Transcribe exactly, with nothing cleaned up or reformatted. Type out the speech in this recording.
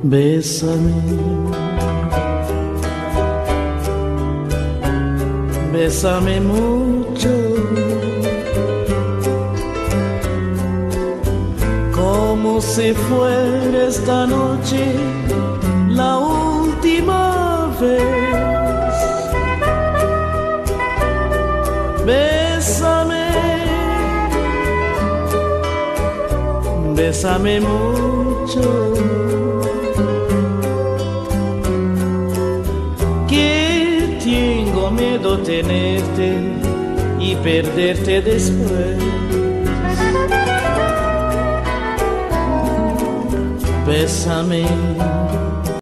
Bésame, bésame mucho, como si fuera esta noche la última vez. Bésame, bésame mucho, que tengo miedo tenerte y perderte después. Bésame,